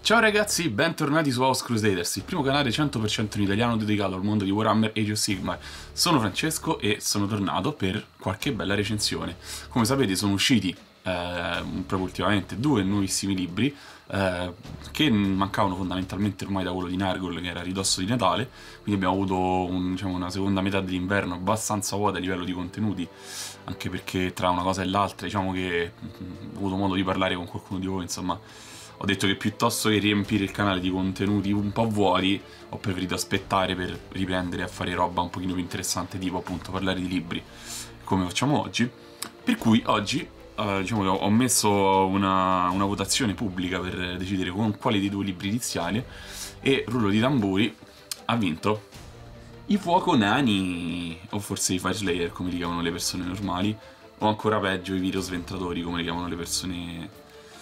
Ciao ragazzi, bentornati su House Crusaders, il primo canale 100% in italiano dedicato al mondo di Warhammer Age of Sigmar. Sono Francesco e sono tornato per qualche bella recensione. Come sapete sono usciti proprio ultimamente due nuovissimi libri che mancavano fondamentalmente ormai da quello di Nurgle, che era a ridosso di Natale, quindi abbiamo avuto una seconda metà dell'inverno abbastanza vuota a livello di contenuti, anche perché tra una cosa e l'altra diciamo che ho avuto modo di parlare con qualcuno di voi, insomma. Ho detto che piuttosto che riempire il canale di contenuti un po' vuoti, ho preferito aspettare per riprendere a fare roba un pochino più interessante, tipo appunto parlare di libri, come facciamo oggi. Per cui oggi, diciamo che ho messo una votazione pubblica per decidere con quale dei due libri iniziare, e rullo di tamburi, ha vinto i Fuoco Nani, o forse i Fire Slayer come li chiamano le persone normali, o ancora peggio i Virosventratori come li chiamano le persone...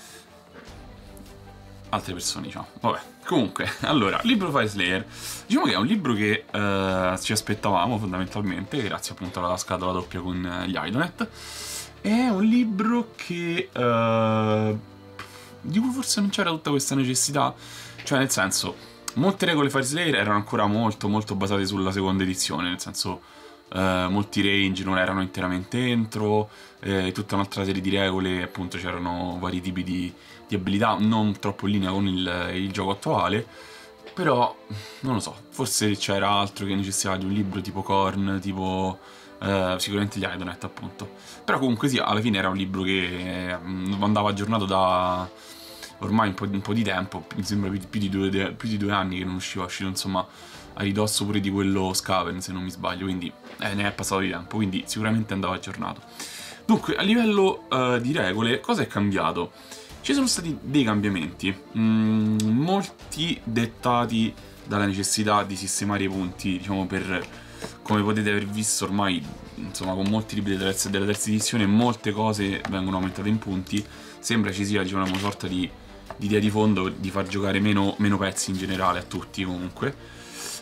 altre persone, diciamo. Vabbè, comunque, allora, libro Fire Slayer. Diciamo che è un libro che ci aspettavamo fondamentalmente, grazie appunto alla scatola doppia con gli Idonet. È un libro che di cui forse non c'era tutta questa necessità. Cioè, nel senso, molte regole Fire Slayer erano ancora molto basate sulla seconda edizione, nel senso molti range non erano interamente entro, tutta un'altra serie di regole, appunto c'erano vari tipi di abilità, non troppo in linea con il gioco attuale, però non lo so, forse c'era altro che necessitava di un libro tipo Korn, tipo sicuramente gli Idonet appunto. Però comunque sì, alla fine era un libro che andava aggiornato da ormai un po' di tempo, mi sembra più di 2 anni che non usciva, è uscito insomma a ridosso pure di quello Skaven se non mi sbaglio, quindi ne è passato di tempo, quindi sicuramente andava aggiornato. Dunque, a livello di regole, cosa è cambiato? Ci sono stati dei cambiamenti, molti dettati dalla necessità di sistemare i punti, diciamo, per, come potete aver visto ormai, insomma, con molti libri della terza edizione, molte cose vengono aumentate in punti, sembra ci sia, diciamo, una sorta di idea di fondo di far giocare meno pezzi in generale a tutti comunque.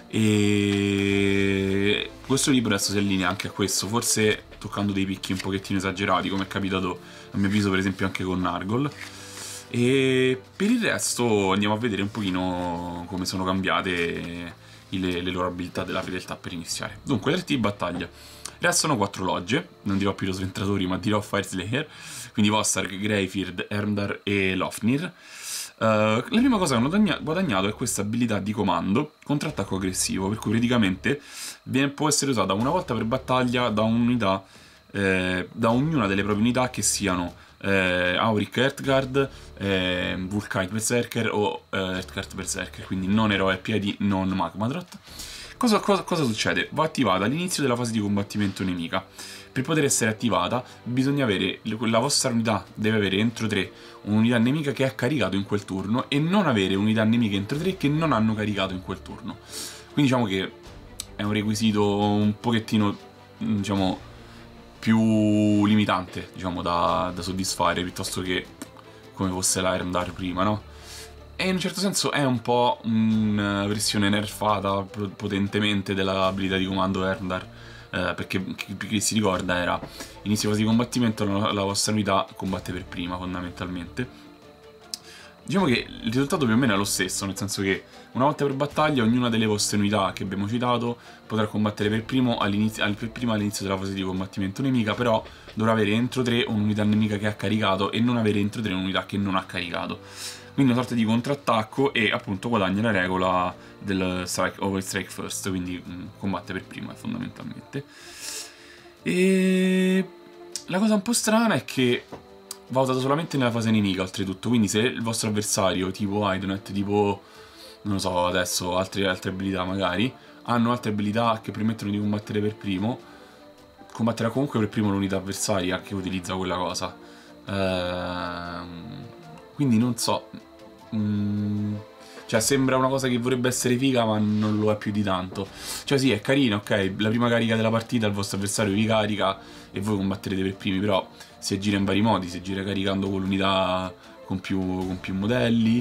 E questo libro adesso si allinea anche a questo, forse toccando dei picchi un pochettino esagerati, come è capitato a mio avviso per esempio anche con Nurgle. E per il resto andiamo a vedere un pochino come sono cambiate le loro abilità della fedeltà per iniziare. Dunque, le arti di battaglia. Restano 4 logge, non dirò più lo Sventratori ma dirò Fire Slayer, quindi Vossarg, Greyfird, Ermdar e Lofnir. La prima cosa che hanno guadagnato è questa abilità di comando, contrattacco aggressivo, per cui praticamente può essere usata una volta per battaglia da un'unità, da ognuna delle proprie unità, che siano Auric Earthguard, Vulkite Berserker o Earthguard Berserker, quindi non eroe a piedi, non Magmadrot. Cosa succede? Va attivata all'inizio della fase di combattimento nemica. Per poter essere attivata bisogna avere, la vostra unità deve avere entro 3 un'unità nemica che ha caricato in quel turno, e non avere unità nemiche entro 3 che non hanno caricato in quel turno. Quindi diciamo che è un requisito un pochettino, diciamo, più limitante, diciamo, da soddisfare, piuttosto che come fosse la Ermdar prima, no? E in un certo senso è un po' una versione nerfata potentemente dell'abilità di comando Ermdar, perché chi si ricorda era inizio fase di combattimento, la vostra unità combatte per prima fondamentalmente. Diciamo che il risultato più o meno è lo stesso, nel senso che una volta per battaglia ognuna delle vostre unità che abbiamo citato potrà combattere per prima all'inizio della fase di combattimento nemica, però dovrà avere entro 3 un'unità nemica che ha caricato e non avere entro 3 un'unità che non ha caricato. Quindi una sorta di contrattacco, e appunto guadagna la regola del strike first, quindi combatte per prima fondamentalmente. E la cosa un po' strana è che va usato solamente nella fase nemica, oltretutto, quindi se il vostro avversario, tipo Idonet, tipo, non lo so, adesso altre abilità magari, hanno altre abilità che permettono di combattere per primo, combatterà comunque per primo l'unità avversaria che utilizza quella cosa. Quindi non so, cioè sembra una cosa che vorrebbe essere figa ma non lo è più di tanto. Cioè sì, è carino, ok, la prima carica della partita il vostro avversario vi carica e voi combatterete per primi, però si aggira in vari modi, si aggira caricando con l'unità con più modelli,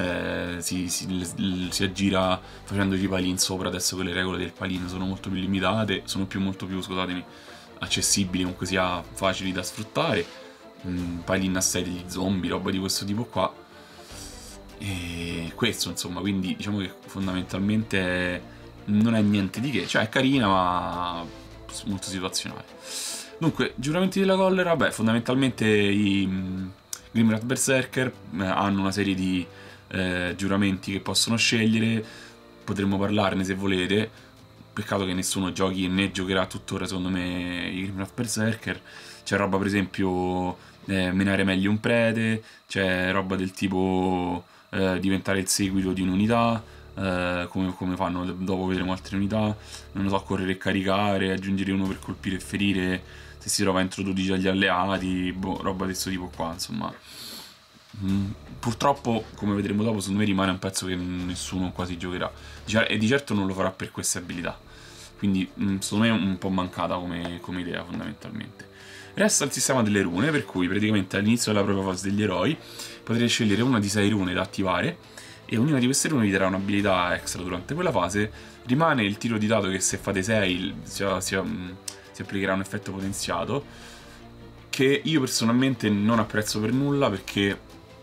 si aggira facendoci i palin sopra, adesso che le regole del palin sono molto più limitate, sono molto più, scusatemi, accessibili, comunque sia facili da sfruttare, palin a 6 degli zombie, roba di questo tipo qua. E è questo, insomma, quindi diciamo che fondamentalmente non è niente di che, cioè è carina ma molto situazionale. Dunque, giuramenti della collera, beh, fondamentalmente i Grimrat Berserker hanno una serie di giuramenti che possono scegliere, potremmo parlarne se volete, peccato che nessuno giochi né giocherà tuttora secondo me i Grimrat Berserker. C'è roba per esempio menare meglio un prete, c'è roba del tipo diventare il seguito di un'unità, come fanno, dopo vedremo altre unità, non lo so, correre e caricare, aggiungere uno per colpire e ferire se si trova entro 12 agli alleati, boh, roba di questo tipo qua, insomma. Purtroppo, come vedremo dopo, secondo me rimane un pezzo che nessuno quasi giocherà, e di certo non lo farà per queste abilità, quindi secondo me è un po' mancata come idea fondamentalmente. Resta il sistema delle rune, per cui praticamente all'inizio della propria fase degli eroi potrete scegliere una di 6 rune da attivare e ognuna di queste rune vi darà un'abilità extra durante quella fase. Rimane il tiro di dado che se fate 6 si applicherà un effetto potenziato, che io personalmente non apprezzo per nulla perché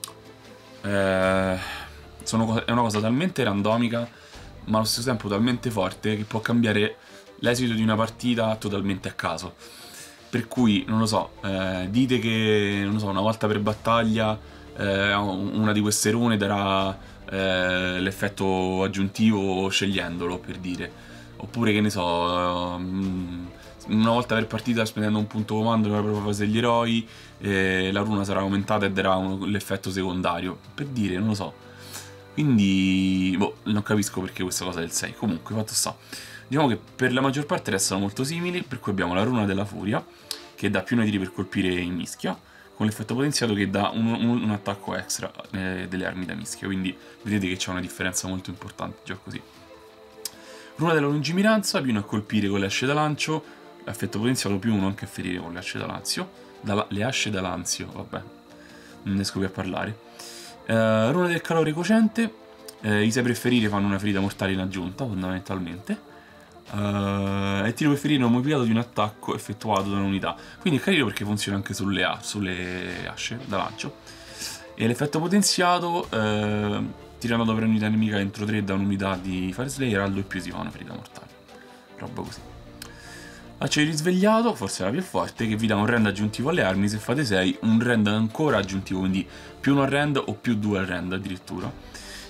è una cosa talmente randomica ma allo stesso tempo talmente forte che può cambiare l'esito di una partita totalmente a caso. Per cui, non lo so, dite che, non lo so, una volta per battaglia una di queste rune darà l'effetto aggiuntivo scegliendolo, per dire. Oppure, che ne so, una volta per partita spendendo un punto comando nella propria fase degli eroi, la runa sarà aumentata e darà l'effetto secondario, per dire, non lo so. Quindi, boh, non capisco perché questa cosa del 6. Comunque, fatto sta. Diciamo che per la maggior parte restano molto simili, per cui abbiamo la runa della furia, che dà più 1 tiri per colpire in mischia, con l'effetto potenziato che dà un attacco extra delle armi da mischia, quindi vedete che c'è una differenza molto importante già così. Runa della lungimiranza, più 1 a colpire con le asce da lancio, effetto potenziato più 1 anche a ferire con le asce da lancio, le asce da lanzio, vabbè, non riesco più a parlare. Runa del calore cocente, i 6 per ferire fanno una ferita mortale in aggiunta, fondamentalmente. E tiro per ferire un modificato di un attacco effettuato da un'unità, quindi è carino perché funziona anche sulle asce da lancio. E l'effetto potenziato, tirando per un'unità nemica entro 3 da un'unità di Fire Slayer, al 2+ si fa una ferita mortale, roba così. Acciaio risvegliato, forse la più forte, che vi dà un rend aggiuntivo alle armi se fate 6, un rend ancora aggiuntivo, quindi più 1 al rend o più 2 al rend addirittura.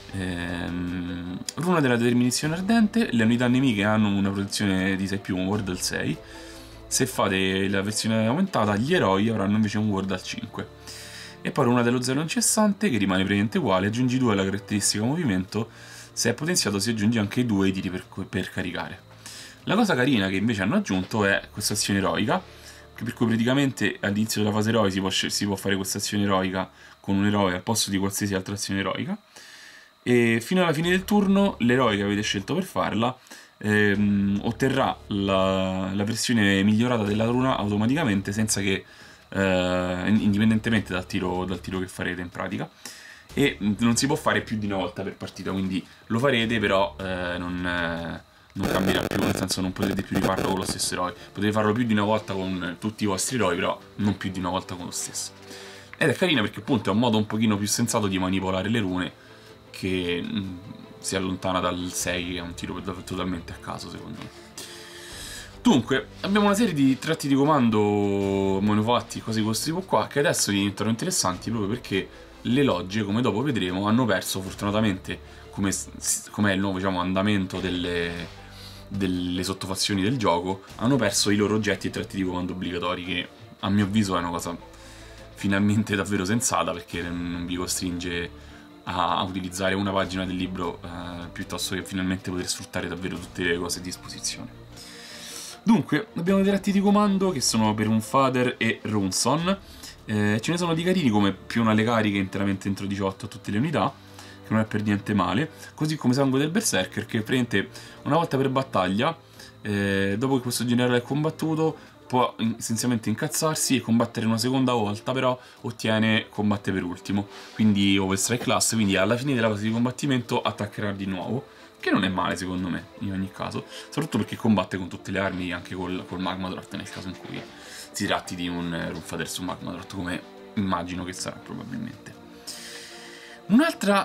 Runa della determinazione ardente, le unità nemiche hanno una protezione di 6+, un ward al 6. Se fate la versione aumentata, gli eroi avranno invece un ward al 5. E poi runa dello zero incessante, che rimane praticamente uguale, aggiungi 2 alla caratteristica movimento, se è potenziato si aggiunge anche 2 tiri per caricare. La cosa carina che invece hanno aggiunto è questa azione eroica, per cui praticamente all'inizio della fase eroi si può fare questa azione eroica con un eroe al posto di qualsiasi altra azione eroica. E fino alla fine del turno l'eroe che avete scelto per farla otterrà la versione migliorata della runa automaticamente, senza che indipendentemente dal tiro che farete in pratica, e non si può fare più di una volta per partita, quindi lo farete però non cambierà più, nel senso non potrete più rifarlo con lo stesso eroe, potete farlo più di una volta con tutti i vostri eroi, però non più di una volta con lo stesso. Ed è carina perché appunto è un modo un pochino più sensato di manipolare le rune, che si allontana dal 6, che è un tiro totalmente a caso secondo me. Dunque, abbiamo una serie di tratti di comando manufatti, cose di questo tipo qua, che adesso diventano interessanti proprio perché le logge, come dopo vedremo, hanno perso fortunatamente, come è il nuovo, diciamo, andamento delle sottofazioni del gioco, hanno perso i loro oggetti e tratti di comando obbligatori, che a mio avviso è una cosa finalmente davvero sensata, perché non vi costringe a utilizzare una pagina del libro piuttosto che finalmente poter sfruttare davvero tutte le cose a disposizione. Dunque, abbiamo dei tratti di comando che sono per un Father e Runson. Ce ne sono di carini come più una alle cariche interamente entro 18 a tutte le unità, che non è per niente male, così come Sangue del Berserker, che praticamente una volta per battaglia, dopo che questo generale è combattuto, può essenzialmente incazzarsi e combattere una seconda volta, però ottiene combatte per ultimo, quindi overstrike class, quindi alla fine della fase di combattimento attaccherà di nuovo, che non è male secondo me in ogni caso, soprattutto perché combatte con tutte le armi, anche col Magmadrot, nel caso in cui si tratti di un Runfather su Magmadrot, come immagino che sarà probabilmente. Un'altra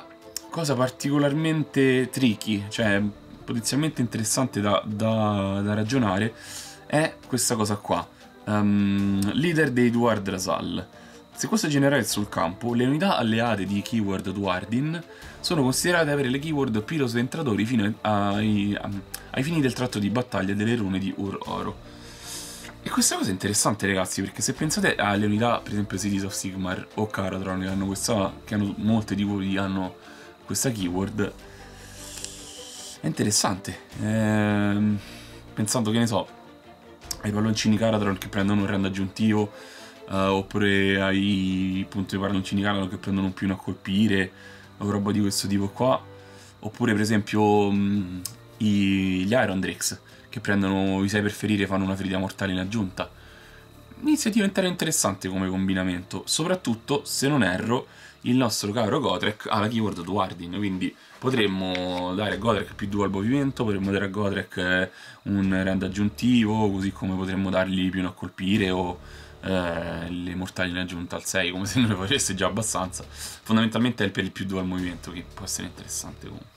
cosa particolarmente tricky, cioè potenzialmente interessante da ragionare, è questa cosa qua. Leader dei Duard-Rasal. Se questo è generale sul campo, le unità alleate di keyword Duardin sono considerate avere le keyword Pyros Ventratori fino ai fini del tratto di battaglia delle rune di Ur-Oro. E questa cosa è interessante, ragazzi, perché se pensate alle unità, per esempio Cities of Sigmar o Caradron, che hanno molte di cui hanno questa keyword, è interessante. Pensando, che ne so, ai palloncini Caradron che prendono un rend aggiuntivo, oppure ai punti di palloncini Caradron che prendono un più uno a colpire, o roba di questo tipo qua. Oppure, per esempio, gli Iron Drakes che prendono i 6 per ferire e fanno una ferita mortale in aggiunta. Inizia a diventare interessante come combinamento, soprattutto, se non erro, il nostro caro Gotrek ha la keyword Duardin, quindi potremmo dare a Gotrek più 2 al movimento, potremmo dare a Gotrek un rend aggiuntivo, così come potremmo dargli più uno a colpire o le mortali in aggiunta al 6, come se non le facesse già abbastanza. Fondamentalmente è per il più 2 al movimento, che può essere interessante comunque.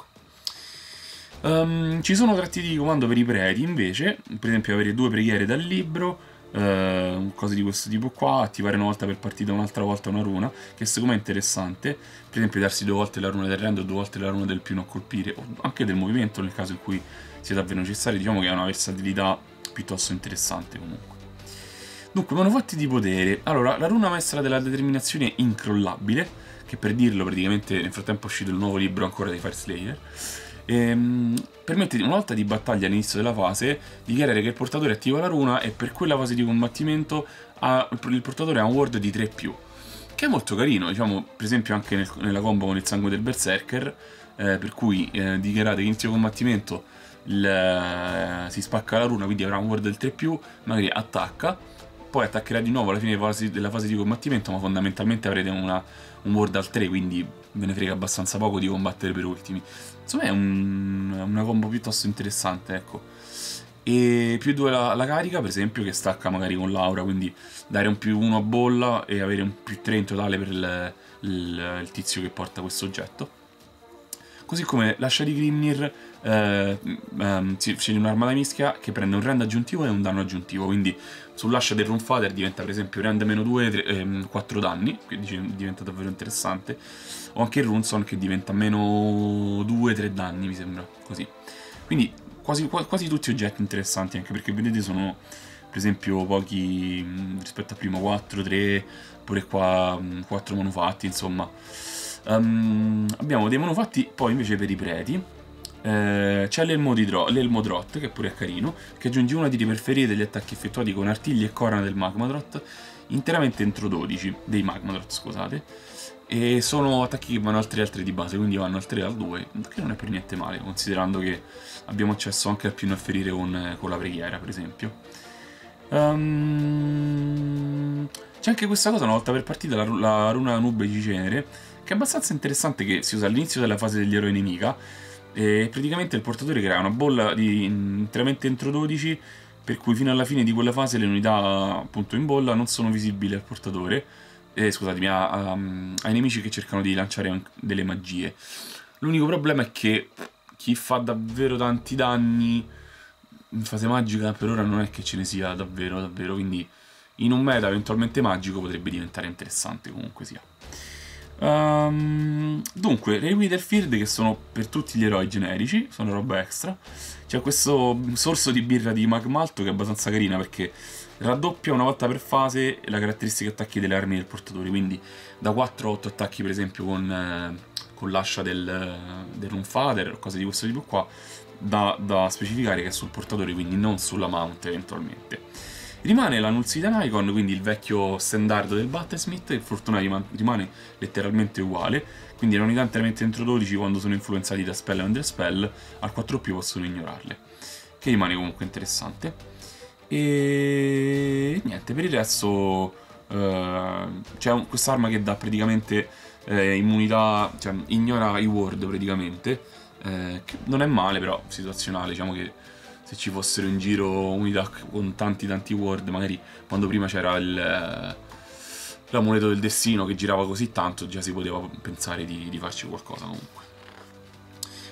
Ci sono tratti di comando per i preti invece, per esempio avere 2 preghiere dal libro, cose di questo tipo qua, attivare una volta per partita, un'altra volta una runa, che secondo me è interessante, per esempio darsi 2 volte la runa del rend o 2 volte la runa del più non colpire, o anche del movimento nel caso in cui sia davvero necessario. Diciamo che è una versatilità piuttosto interessante comunque. Dunque, manufatti di potere. Allora, la runa maestra della determinazione è incrollabile, che per dirlo praticamente nel frattempo è uscito il nuovo libro ancora di Fireslayer. Permette una volta di battaglia all'inizio della fase dichiarare che il portatore attiva la runa e per quella fase di combattimento il portatore ha un ward di 3+, che è molto carino, diciamo, per esempio anche nella combo con il sangue del berserker, per cui dichiarate che inizio combattimento si spacca la runa, quindi avrà un ward del 3+, magari attacca, poi attaccherà di nuovo alla fine della fase di combattimento, ma fondamentalmente avrete un ward al 3, quindi ve ne frega abbastanza poco di combattere per ultimi. Insomma è una combo piuttosto interessante, ecco. E più 2 la carica, per esempio, che stacca magari con l'aura, quindi dare un più 1 a bolla e avere un più 3 in totale per il tizio che porta questo oggetto. Così come l'ascia di Grimnir, sceglie un'armata mischia che prende un rend aggiuntivo e un danno aggiuntivo, quindi sull'ascia del Runfather diventa per esempio rend -2, 4 danni, quindi diventa davvero interessante, o anche il Runson che diventa -2, 3 danni mi sembra, così. Quindi quasi tutti oggetti interessanti, anche perché vedete sono per esempio pochi rispetto a prima, 4, 3, pure qua 4 manufatti, insomma. Abbiamo dei manufatti poi invece per i preti. C'è l'elmo Drot, che pure è carino, che aggiunge una di ferire degli attacchi effettuati con artigli e corna del Magmadrot interamente entro 12 dei Magmadrot, scusate, e sono attacchi che vanno al 3 al 3 di base, quindi vanno al 3 al 2, che non è per niente male, considerando che abbiamo accesso anche al più a ferire con la preghiera, per esempio. C'è anche questa cosa, una volta per partita, la runa nube di cenere, che è abbastanza interessante, che si usa all'inizio della fase degli eroi nemica, e praticamente il portatore crea una bolla interamente entro 12, per cui fino alla fine di quella fase le unità appunto in bolla non sono visibili al portatore, scusatemi, ai nemici che cercano di lanciare delle magie. L'unico problema è che chi fa davvero tanti danni in fase magica per ora non è che ce ne sia davvero, quindi in un meta eventualmente magico potrebbe diventare interessante comunque sia. Dunque, Reliquie del Field, che sono per tutti gli eroi generici, sono roba extra. C'è questo sorso di birra di Magmalto che è abbastanza carina perché raddoppia una volta per fase la caratteristica attacchi delle armi del portatore, quindi da 4 a 8 attacchi per esempio con l'ascia del Runfather o cose di questo tipo qua, da specificare che è sul portatore, quindi non sulla mount eventualmente. Rimane la Nullsidan Icon, quindi il vecchio standard del Battlesmith, che fortuna rimane letteralmente uguale, quindi le unità interamente entro 12 quando sono influenzati da spell e under spell, al 4+, possono ignorarle, che rimane comunque interessante. E niente, per il resto c'è quest'arma che dà praticamente immunità, cioè ignora i ward praticamente, che non è male, però situazionale, diciamo che se ci fossero in giro unità con tanti ward, magari quando prima c'era l'amuleto del destino che girava così tanto, già si poteva pensare di farci qualcosa comunque.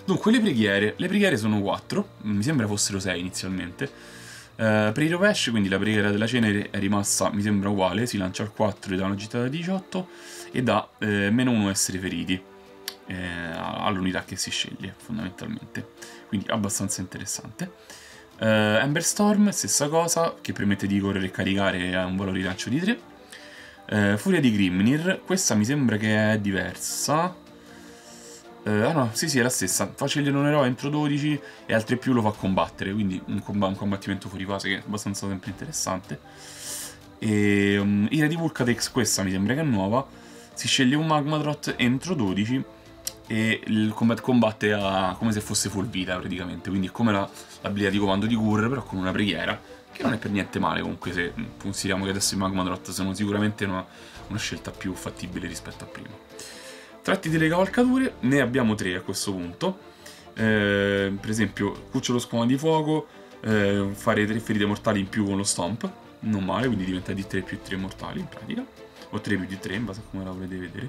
Dunque, le preghiere sono 4, mi sembra fossero 6 inizialmente. Per il rovescio, quindi la preghiera della cenere è rimasta, mi sembra uguale, si lancia al 4 e dà una gittata da 18 e dà -1 essere feriti all'unità che si sceglie, fondamentalmente. Quindi abbastanza interessante. Ember Storm, stessa cosa, che permette di correre e caricare a un valore di lancio di 3. Furia di Grimnir, questa mi sembra che è diversa. Ah no, sì, è la stessa. Fa scegliere un eroe entro 12 e altri più lo fa combattere, quindi un combattimento fuori fase che è abbastanza sempre interessante. Ira di Vulcatex, questa mi sembra che è nuova. Si sceglie un Magmadrot entro 12 e il combatte come se fosse full vita praticamente, quindi è come l'abilità di comando di Gur, però con una preghiera, che non è per niente male comunque, se consideriamo che adesso i Magmadrot sono sicuramente una scelta più fattibile rispetto a prima. Tratti delle cavalcature, ne abbiamo 3 a questo punto. Per esempio, Cucciolo Squama di Fuoco, fare 3 ferite mortali in più con lo Stomp, non male, quindi diventa di 3 più 3 mortali in pratica, o 3 più di 3 in base a come la volete vedere.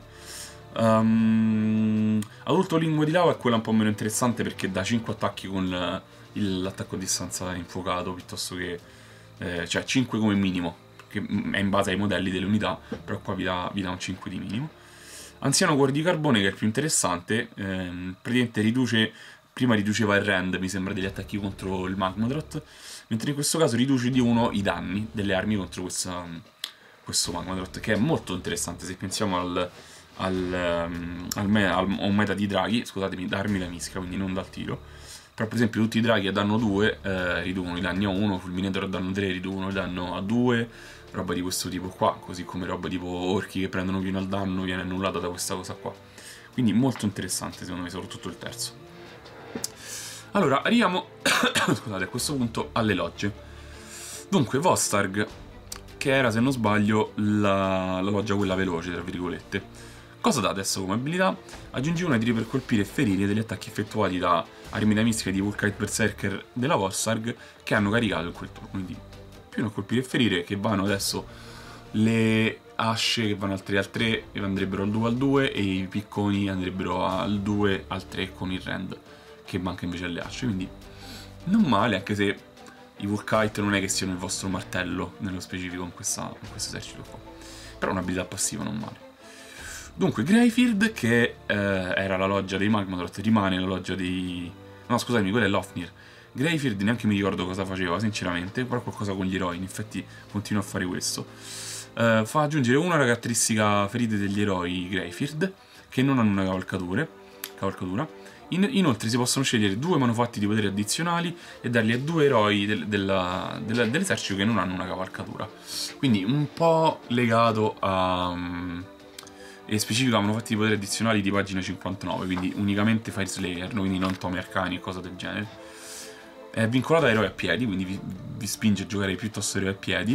Adulto Lingua di Lava è quella un po' meno interessante perché dà 5 attacchi con l'attacco a distanza infuocato, piuttosto che cioè 5 come minimo, che è in base ai modelli delle unità, però qua vi dà un 5 di minimo. Anziano Cuore di Carbone, che è il più interessante, praticamente prima riduceva il rend, mi sembra, degli attacchi contro il Magmadrot, mentre in questo caso riduce di 1 i danni delle armi contro questo Magmadrot, che è molto interessante se pensiamo a un meta di draghi, scusatemi, da armi da mischia, quindi non dal tiro. Però per esempio tutti i draghi a danno 2 riducono i danni a 1, Fulminator a danno 3 riducono il danno a 2, roba di questo tipo qua, così come roba tipo orchi che prendono più al danno viene annullata da questa cosa qua. Quindi molto interessante secondo me, soprattutto il terzo. Allora, arriviamo scusate, a questo punto alle logge. Dunque, Vostarg, che era, se non sbaglio, la loggia quella veloce, tra virgolette. Cosa dà adesso come abilità? Aggiungi una tiri per colpire e ferire degli attacchi effettuati da armi da mischia di Vulkite Berserker della Vostarg che hanno caricato in quel turno. Quindi più a colpire e ferire, che vanno adesso le asce che vanno al 3 al 3 e andrebbero al 2 al 2 e i picconi andrebbero al 2 al 3 con il rend che manca invece alle asce, quindi non male, anche se i Vulkite non è che siano il vostro martello nello specifico in questo esercito qua, però un'abilità passiva non male. Dunque Greyfield, che era la loggia dei Magmadrot, rimane la loggia dei... no scusatemi, quella è l'Ofnir. Greyfield neanche mi ricordo cosa faceva sinceramente, però qualcosa con gli eroi, in effetti continua a fare questo. Fa aggiungere una caratteristica ferite degli eroi Greyfield che non hanno una cavalcatura. Inoltre si possono scegliere 2 manufatti di potere addizionali e darli a 2 eroi dell'esercito che non hanno una cavalcatura. Quindi un po' legato a... e specifica manufatti di potere addizionali di pagina 59, quindi unicamente Fire Slayer, quindi non tomi arcani e cose del genere. È vincolato a eroi a piedi, quindi vi spinge a giocare piuttosto eroi a piedi.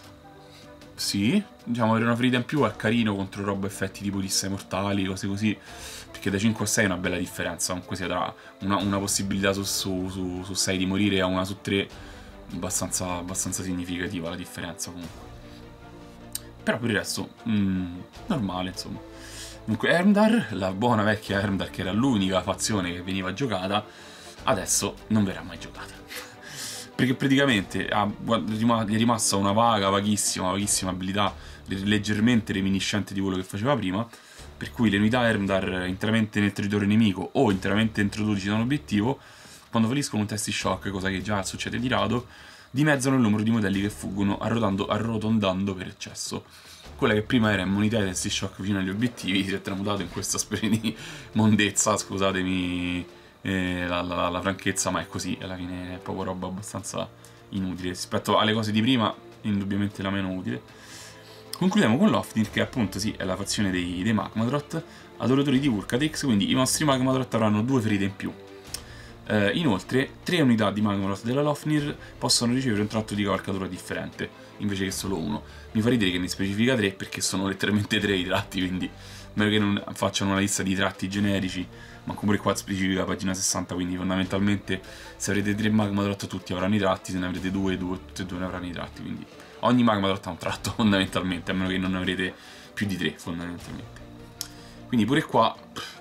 Sì, diciamo avere una ferita in più è carino contro roba effetti tipo risse mortali, cose così, perché da 5 a 6 è una bella differenza, comunque sia tra una possibilità su 6 di morire a una su 3, abbastanza significativa la differenza comunque. Però per il resto, normale insomma. Comunque Ermdar, la buona vecchia Ermdar che era l'unica fazione che veniva giocata, adesso non verrà mai giocata. Perché praticamente gli è rimasta una vaghissima abilità leggermente reminiscente di quello che faceva prima, per cui le unità Ermdar interamente nel territorio nemico o interamente entro 12 da un obiettivo, quando falliscono un test di shock, cosa che già succede di rado, dimezzano il numero di modelli che fuggono arrotondando per eccesso. Quella che prima era immunità ai test di shock vicino agli obiettivi si è tramutato in questa specie di mondezza, scusatemi la franchezza, ma è così, alla fine è proprio roba abbastanza inutile rispetto alle cose di prima, indubbiamente la meno utile. Concludiamo con l'Ofnir, che appunto sì, è la fazione dei Magmadrot, adoratori di Vulcatex, quindi i nostri Magmadrot avranno 2 ferite in più. Inoltre 3 unità di Magmadrot della Lofnir possono ricevere un tratto di cavalcatura differente invece che solo uno. Mi fa ridere che ne specifica 3 perché sono letteralmente 3 i tratti, quindi meglio che non facciano una lista di tratti generici, ma comunque qua specifica pagina 60, quindi fondamentalmente se avrete 3 Magmadrot tutti avranno i tratti, se ne avrete 2, tutti e 2 ne avranno i tratti, quindi ogni Magmadrot ha un tratto fondamentalmente, a meno che non ne avrete più di 3 fondamentalmente. Quindi pure qua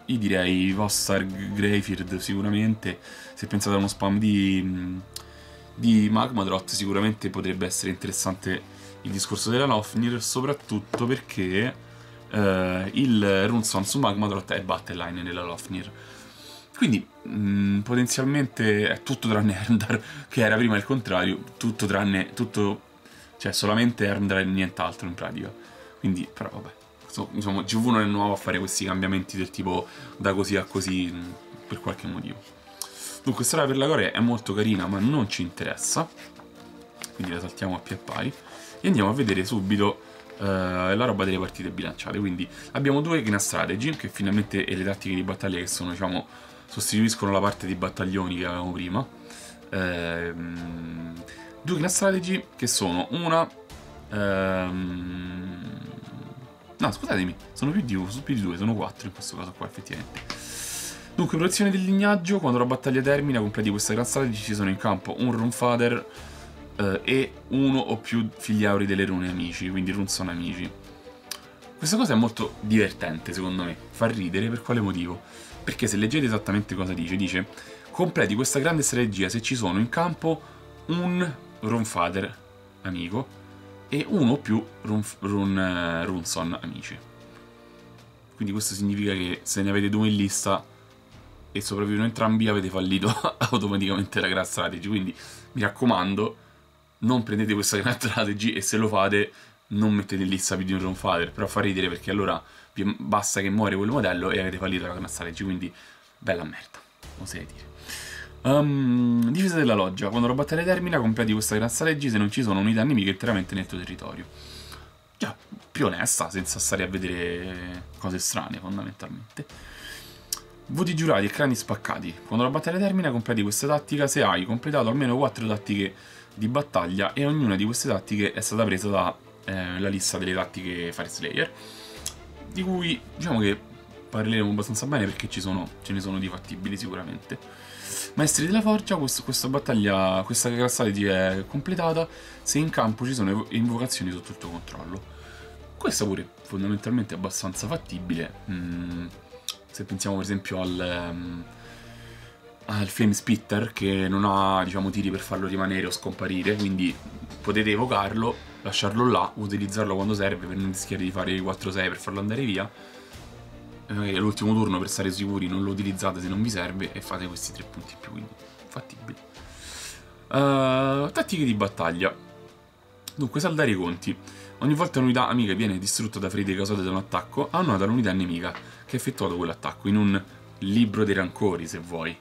io direi Vostar Greyfield sicuramente. Se pensate a uno spam di Magmadrot, sicuramente potrebbe essere interessante il discorso della Lofnir, soprattutto perché il Runson su Magmadrot è Battleline nella Lofnir. Quindi potenzialmente è tutto tranne Ermdar, che era prima il contrario, tutto tranne, cioè solamente Ermdar e nient'altro in pratica. Quindi, però vabbè, insomma, GV non è nuovo a fare questi cambiamenti del tipo da così a così, per qualche motivo. Dunque, storia per la Core è molto carina, ma non ci interessa, quindi la saltiamo a pie pari, e andiamo a vedere subito la roba delle partite bilanciate. Quindi abbiamo due Gnat Strategy, che finalmente e le tattiche di battaglia che sono, diciamo, sostituiscono la parte di battaglioni che avevamo prima. Due Gnat Strategy che sono una... no, scusatemi, sono più di due, sono 4 in questo caso qua, effettivamente. Dunque, protezione del lignaggio. Quando la battaglia termina, completi questa Gnat Strategy, ci sono in campo un Runfather e uno o più figli auri delle rune amici, quindi rune sono amici. Questa cosa è molto divertente, secondo me, fa ridere. Per quale motivo? Perché se leggete esattamente cosa dice completi questa grande strategia se ci sono in campo un Runfather amico e uno o più Runson amici. Quindi questo significa che se ne avete due in lista e sopravvivono entrambi, avete fallito automaticamente la Gnat Strategy. Quindi mi raccomando, non prendete questa Gnat Strategy e se lo fate non mettete in lista più di un Runfather. Però fa ridere perché allora basta che muore quel modello e avete fallito la Gnat Strategy, quindi bella merda, oserei dire. Difesa della loggia. Quando la battaglia termina, completi questa Gnat Strategy se non ci sono unità nemiche interamente nel tuo territorio. Già, più onesta, senza stare a vedere cose strane, fondamentalmente. Voti giurati e crani spaccati. Quando la battaglia termina, completi questa tattica se hai completato almeno 4 tattiche di battaglia e ognuna di queste tattiche è stata presa dalla lista delle tattiche Fire Slayer, di cui diciamo che parleremo abbastanza bene perché ce ne sono di fattibili sicuramente. Maestri della Forgia. Questa battaglia, questa Gnat Strategy è completata se in campo ci sono invocazioni sotto il tuo controllo. Questa pure fondamentalmente è abbastanza fattibile. Se pensiamo per esempio al Flame Spitter, che non ha, diciamo, tiri per farlo rimanere o scomparire, quindi potete evocarlo, lasciarlo là, utilizzarlo quando serve per non rischiare di fare i 4-6 per farlo andare via. L'ultimo turno, per stare sicuri, non lo utilizzate se non vi serve e fate questi 3 punti in più, quindi fattibile. Tattiche di battaglia. Dunque, saldare i conti. Ogni volta un'unità amica viene distrutta da ferite causate da un attacco, annota l'unità nemica che ha effettuato quell'attacco, in un libro dei rancori, se vuoi.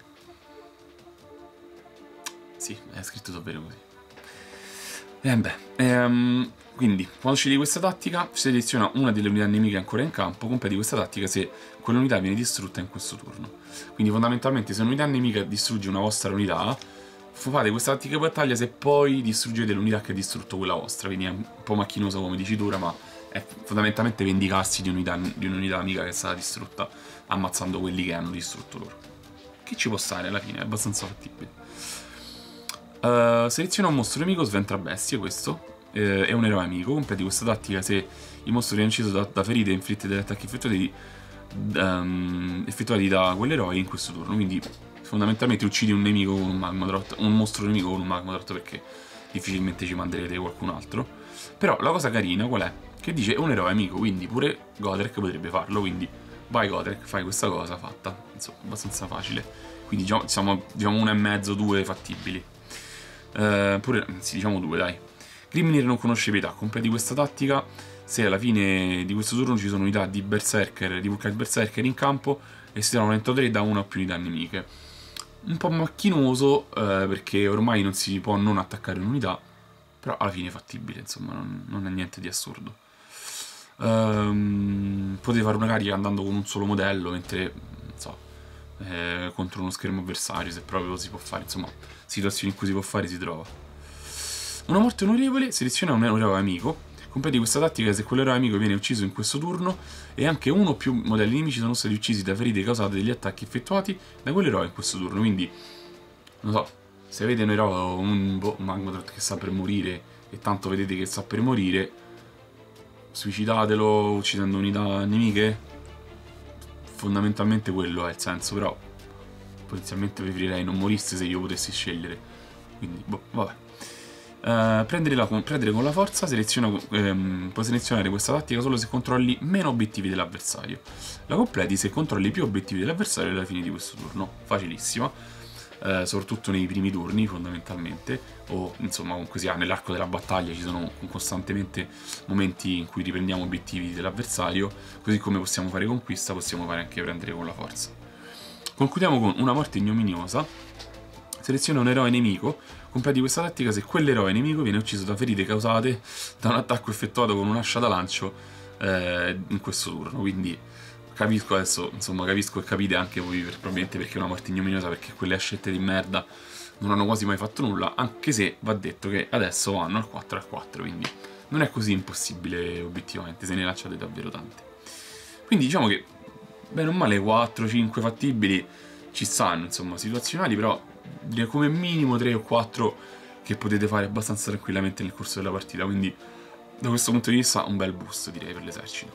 Sì, è scritto davvero così. Quindi, quando scegli questa tattica, seleziona una delle unità nemiche ancora in campo, completi questa tattica se quell'unità viene distrutta in questo turno. Quindi fondamentalmente se un'unità nemica distrugge una vostra unità, fate questa tattica di battaglia se poi distruggete l'unità che ha distrutto quella vostra. Quindi è un po' macchinosa come dicitura, ma è fondamentalmente vendicarsi di un'unità amica che è stata distrutta, ammazzando quelli che hanno distrutto loro. Che ci può stare alla fine, è abbastanza fattibile. Seleziona un mostro nemico, sventra bestie, questo è un eroe amico. Completi questa tattica se il mostro viene inciso da ferite inflitte dagli attacchi effettuati da quell'eroe in questo turno. Quindi fondamentalmente uccidi un nemico con un Magmadrot, un mostro nemico con un Magmadrot, perché difficilmente ci manderete qualcun altro. Però la cosa carina qual è? Che dice un eroe amico, quindi pure Godrek potrebbe farlo, quindi vai Godrek, fai questa cosa, fatta. Insomma, abbastanza facile. Quindi diciamo 1,5, 2 fattibili. Diciamo 2, dai. Grimnir non conosce pietà. Completi questa tattica se alla fine di questo turno ci sono unità di Berserker, di Vulcan Berserker in campo e si trovano entro 3 da una o più unità nemiche. Un po' macchinoso perché ormai non si può non attaccare un'unità, però alla fine è fattibile, insomma, non è niente di assurdo. Potete fare una carica andando con un solo modello, mentre, non so, contro uno schermo avversario, se proprio si può fare, insomma, situazioni in cui si può fare si trova. Una morte onorevole, seleziona un eroe amico, completi questa tattica se quell'eroe amico viene ucciso in questo turno e anche uno o più modelli nemici sono stati uccisi da ferite causate dagli attacchi effettuati da quell'eroe in questo turno. Quindi, non so, se avete un eroe, un Magmadrot che sta per morire e tanto vedete che sta per morire, suicidatelo uccidendo unità nemiche. fondamentalmente quello è il senso, però potenzialmente preferirei non morisse se io potessi scegliere, quindi boh, vabbè. Prendere con la forza, puoi selezionare questa tattica solo se controlli meno obiettivi dell'avversario. La completi se controlli più obiettivi dell'avversario alla fine di questo turno. Facilissima, soprattutto nei primi turni fondamentalmente, o insomma comunque sia nell'arco della battaglia ci sono costantemente momenti in cui riprendiamo obiettivi dell'avversario, così come possiamo fare conquista, possiamo fare anche prendere con la forza. Concludiamo con una morte ignominiosa. Seleziona un eroe nemico, completi questa tattica se quell'eroe nemico viene ucciso da ferite causate da un attacco effettuato con un'ascia da lancio in questo turno. Quindi capisco adesso, insomma, capisco e capite anche voi probabilmente perché è una morte ignominiosa, perché quelle ascette di merda non hanno quasi mai fatto nulla, anche se va detto che adesso vanno al 4/4, quindi non è così impossibile obiettivamente se ne lanciate davvero tante. Quindi diciamo che bene o male 4-5 fattibili ci stanno, insomma, situazionali, però come minimo 3 o 4 che potete fare abbastanza tranquillamente nel corso della partita, quindi da questo punto di vista un bel boost direi per l'esercito.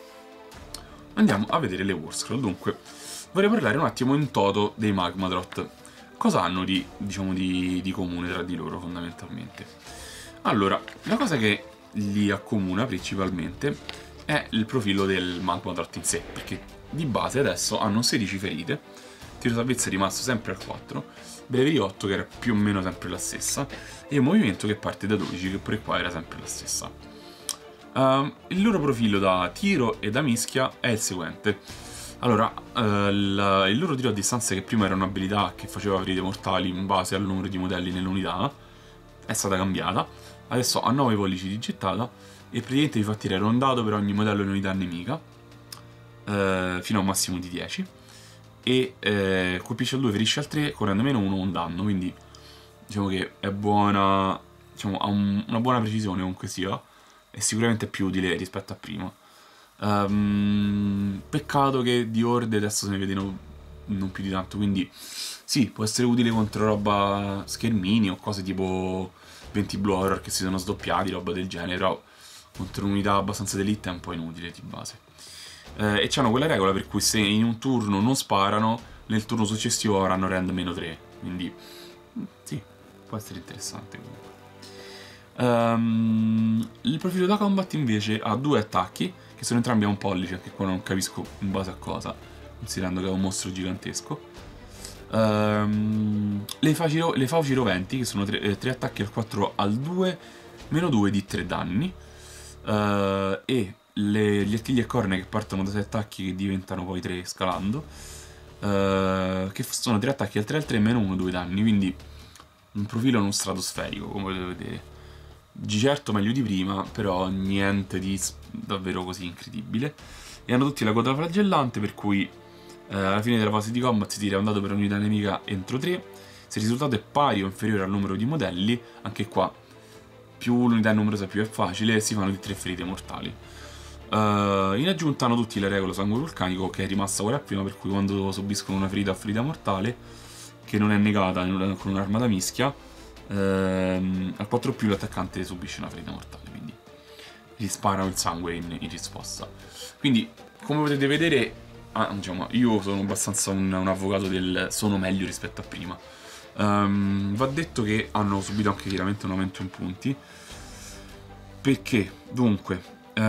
Andiamo a vedere le War Scroll. Dunque vorrei parlare un attimo in toto dei Magmadroth. Cosa hanno di comune tra di loro fondamentalmente? Allora, la cosa che li accomuna principalmente è il profilo del Magmadroth in sé, perché di base adesso hanno 16 ferite, tiro salvezza è rimasto sempre al 4, bravery 8 che era più o meno sempre la stessa, e un movimento che parte da 12 che pure qua era sempre la stessa. Il loro profilo da tiro e da mischia è il seguente. Allora, il loro tiro a distanza, che prima era un'abilità che faceva ferite mortali in base al numero di modelli nell'unità, è stata cambiata, adesso ha 9 pollici di gettata e praticamente vi fa tirare un dado per ogni modello di unità nemica, fino a un massimo di 10, e colpisce al 2, ferisce al 3, correndo -1 un danno, quindi diciamo che è buona, diciamo, ha una buona precisione comunque sia, è sicuramente più utile rispetto a prima. Peccato che di orde adesso se ne vedono non più di tanto, quindi sì, può essere utile contro roba schermini o cose tipo 20 Blue Horror che si sono sdoppiati, roba del genere, però contro un'unità abbastanza d'elite è un po' inutile di base. E c'hanno quella regola per cui se in un turno non sparano, nel turno successivo avranno rend -3, quindi sì, può essere interessante comunque. Il profilo da combat invece ha 2 attacchi, che sono entrambi a un pollice, anche qua non capisco in base a cosa, considerando che è un mostro gigantesco. Le fauci roventi, che sono 3 attacchi al 4 al 2, -2 di 3 danni, e gli artigli e corna che partono da 6 attacchi che diventano poi 3 scalando, che sono 3 attacchi al 3 al 3, -1, 2 danni, quindi un profilo non stratosferico come potete vedere. Di certo meglio di prima, però niente di davvero così incredibile. E hanno tutti la coda flagellante, per cui alla fine della fase di combat si tira un dado per unità nemica entro 3. Se il risultato è pari o inferiore al numero di modelli, anche qua più l'unità è numerosa più è facile, si fanno di 3 ferite mortali. In aggiunta hanno tutti la regola sangue vulcanico, che è rimasta quella prima, per cui quando subiscono una ferita mortale, che non è negata con un'arma da mischia, al 4 più l'attaccante subisce una ferita mortale, quindi gli sparano il sangue in risposta. Quindi come potete vedere, diciamo, io sono abbastanza un avvocato del sono meglio rispetto a prima. Va detto che hanno subito anche chiaramente un aumento in punti, perché dunque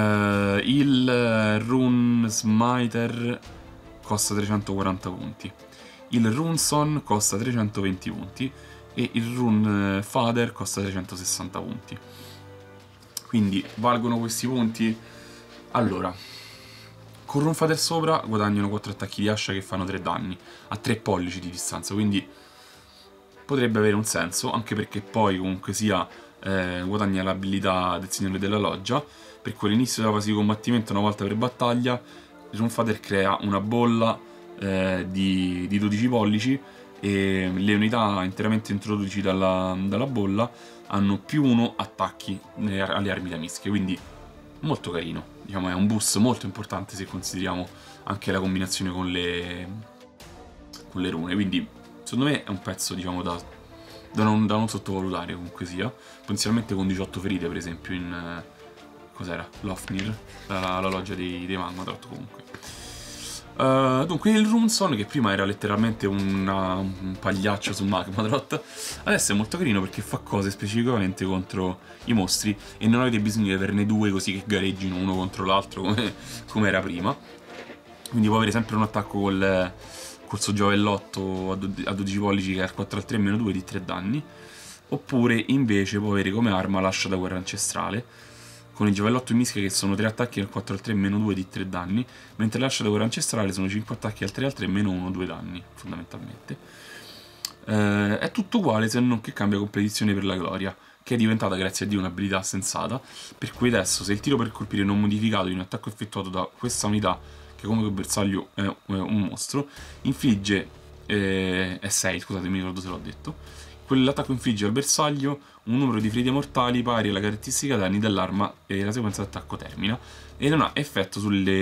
il Rune Smiter costa 340 punti, il Runeson costa 320 punti e il Rune Father costa 360 punti. Quindi valgono questi punti? Allora, con Rune Father sopra guadagnano 4 attacchi di ascia che fanno 3 danni a 3 pollici di distanza, quindi potrebbe avere un senso, anche perché poi comunque sia guadagna l'abilità del Signore della Loggia, per cui all'inizio della fase di combattimento, una volta per battaglia, il Rune Father crea una bolla di 12 pollici, e le unità interamente introduci dalla bolla hanno +1 attacchi alle armi da mischia, quindi molto carino, diciamo è un boost molto importante se consideriamo anche la combinazione con le rune, quindi secondo me è un pezzo, diciamo, da non sottovalutare comunque sia, potenzialmente con 18 ferite per esempio in cos'era? Lofnir, la loggia dei Magmadroth comunque. Dunque il Runson, che prima era letteralmente un pagliaccio su Magmadrot, adesso è molto carino perché fa cose specificamente contro i mostri e non avete bisogno di averne due così che gareggino uno contro l'altro come era prima. Quindi può avere sempre un attacco col suo giavellotto a 12 pollici che ha il 4/3-2 di 3 danni, oppure invece può avere come arma l'ascia da guerra ancestrale con il giavellotto in mischia che sono 3 attacchi al 4/3-2 di 3 danni, mentre l'ascia da guerra ancestrale sono 5 attacchi al 3/3-1 2 danni, fondamentalmente. È tutto uguale se non che cambia competizione per la gloria, che è diventata grazie a Dio un'abilità sensata, per cui adesso se il tiro per colpire non modificato di un attacco effettuato da questa unità, che come bersaglio è un mostro, infligge, è 6, scusate, mi ricordo se l'ho detto, quell'attacco infligge al bersaglio un numero di ferite mortali pari alla caratteristica danni dell'arma e la sequenza d'attacco termina, e non ha effetto sugli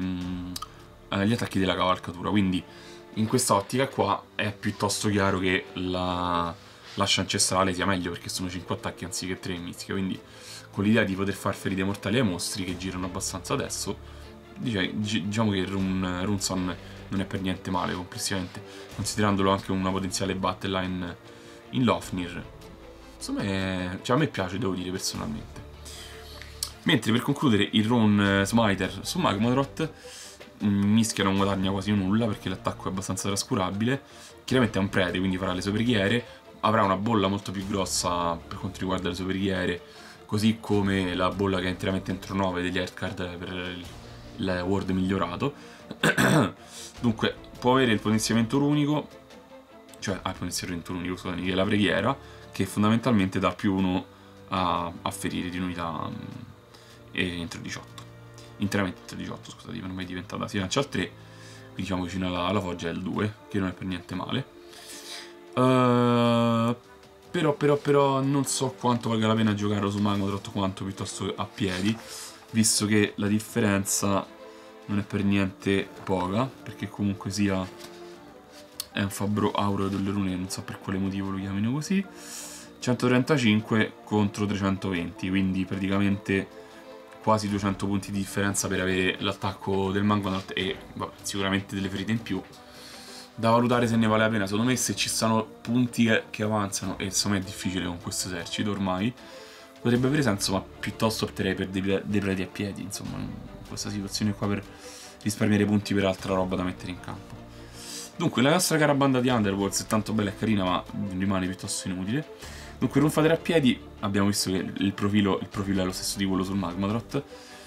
attacchi della cavalcatura, quindi in questa ottica qua è piuttosto chiaro che l'ascia ancestrale sia meglio perché sono 5 attacchi anziché 3 in mischia, quindi con l'idea di poter far ferite mortali ai mostri che girano abbastanza adesso, diciamo che Runson non è per niente male complessivamente, considerandolo anche una potenziale battleline in Lofnir. Insomma, cioè, a me piace, devo dire, personalmente. Mentre per concludere il Rune Smiter su Magmadrot, mischia non guadagna quasi nulla perché l'attacco è abbastanza trascurabile. Chiaramente è un prete, quindi farà le sue preghiere, avrà una bolla molto più grossa per quanto riguarda le sue preghiere, così come la bolla che è interamente entro 9 degli Heartcard per il Ward migliorato. Dunque può avere il potenziamento runico, cioè il potenziamento runico, scusami, che è la preghiera, che fondamentalmente dà +1 a ferire di unità entro 18. Interamente entro 18, scusate, per me è diventata si lancia al 3, quindi diciamo vicino alla foggia è il 2, che non è per niente male. Però non so quanto valga la pena giocarlo su Magmadrot quanto piuttosto a piedi, visto che la differenza non è per niente poca, perché comunque sia è un fabbro aureo delle rune, non so per quale motivo lo chiamino così. 135 contro 320, quindi praticamente quasi 200 punti di differenza per avere l'attacco del Magmadrot e vabbè, sicuramente delle ferite in più. Da valutare se ne vale la pena. Secondo me se ci sono punti che avanzano, e insomma è difficile con questo esercito ormai, potrebbe avere senso, ma piuttosto opterei per dei preti a piedi, insomma, in questa situazione qua, per risparmiare punti per altra roba da mettere in campo. Dunque, la nostra cara banda di Underworlds è tanto bella e carina, ma rimane piuttosto inutile. Dunque, Runfader a piedi, abbiamo visto che il profilo è lo stesso di quello sul Magmadrot.